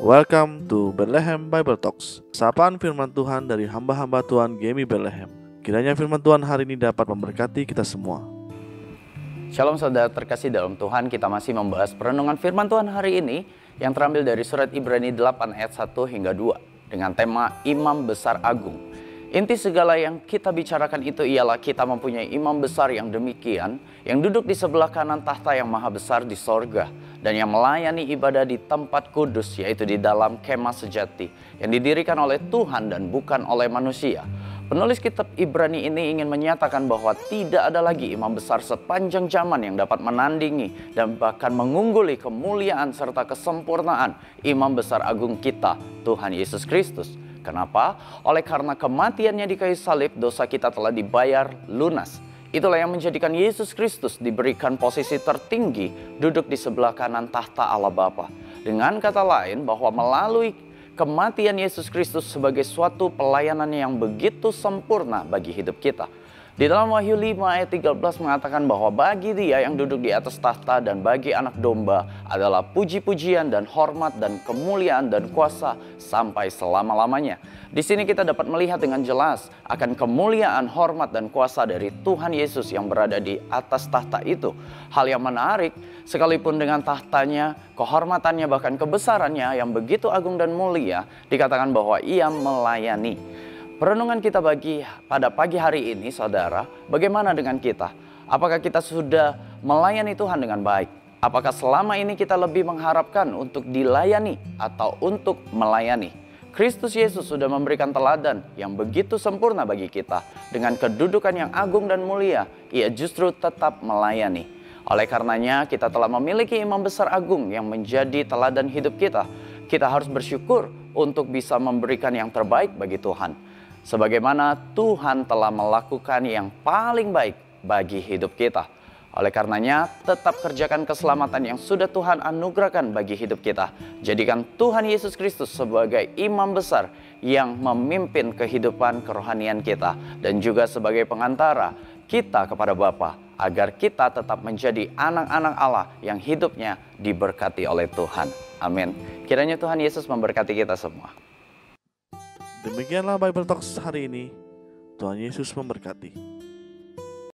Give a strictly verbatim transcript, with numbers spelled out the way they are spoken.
Welcome to Bethlehem Bible Talks. Sapaan firman Tuhan dari hamba-hamba Tuhan Gemi Bethlehem. Kiranya firman Tuhan hari ini dapat memberkati kita semua. Shalom saudara terkasih dalam Tuhan, kita masih membahas perenungan firman Tuhan hari ini yang terambil dari surat Ibrani delapan ayat satu hingga dua dengan tema Imam Besar Agung. Inti segala yang kita bicarakan itu ialah kita mempunyai imam besar yang demikian, yang duduk di sebelah kanan tahta yang maha besar di sorga, dan yang melayani ibadah di tempat kudus, yaitu di dalam kemah sejati, yang didirikan oleh Tuhan dan bukan oleh manusia. Penulis kitab Ibrani ini ingin menyatakan bahwa tidak ada lagi imam besar sepanjang zaman yang dapat menandingi dan bahkan mengungguli kemuliaan serta kesempurnaan imam besar agung kita, Tuhan Yesus Kristus. Kenapa? Oleh karena kematiannya di kayu salib, dosa kita telah dibayar lunas. Itulah yang menjadikan Yesus Kristus diberikan posisi tertinggi, duduk di sebelah kanan tahta Allah Bapa. Dengan kata lain, bahwa melalui kematian Yesus Kristus sebagai suatu pelayanan yang begitu sempurna bagi hidup kita. Di dalam Wahyu lima ayat tiga belas mengatakan bahwa bagi Dia yang duduk di atas tahta dan bagi anak domba adalah puji-pujian dan hormat dan kemuliaan dan kuasa sampai selama-lamanya. Di sini kita dapat melihat dengan jelas akan kemuliaan, hormat dan kuasa dari Tuhan Yesus yang berada di atas tahta itu. Hal yang menarik, sekalipun dengan tahtanya, kehormatannya bahkan kebesarannya yang begitu agung dan mulia, dikatakan bahwa Ia melayani. Perenungan kita bagi pada pagi hari ini, saudara, bagaimana dengan kita? Apakah kita sudah melayani Tuhan dengan baik? Apakah selama ini kita lebih mengharapkan untuk dilayani atau untuk melayani? Kristus Yesus sudah memberikan teladan yang begitu sempurna bagi kita. Dengan kedudukan yang agung dan mulia, Ia justru tetap melayani. Oleh karenanya, kita telah memiliki imam besar agung yang menjadi teladan hidup kita. Kita harus bersyukur untuk bisa memberikan yang terbaik bagi Tuhan. Sebagaimana Tuhan telah melakukan yang paling baik bagi hidup kita. Oleh karenanya, tetap kerjakan keselamatan yang sudah Tuhan anugerahkan bagi hidup kita. Jadikan Tuhan Yesus Kristus sebagai imam besar yang memimpin kehidupan kerohanian kita. Dan juga sebagai pengantara kita kepada Bapa, agar kita tetap menjadi anak-anak Allah yang hidupnya diberkati oleh Tuhan. Amin. Kiranya Tuhan Yesus memberkati kita semua. Demikianlah Bible Talks hari ini. Tuhan Yesus memberkati.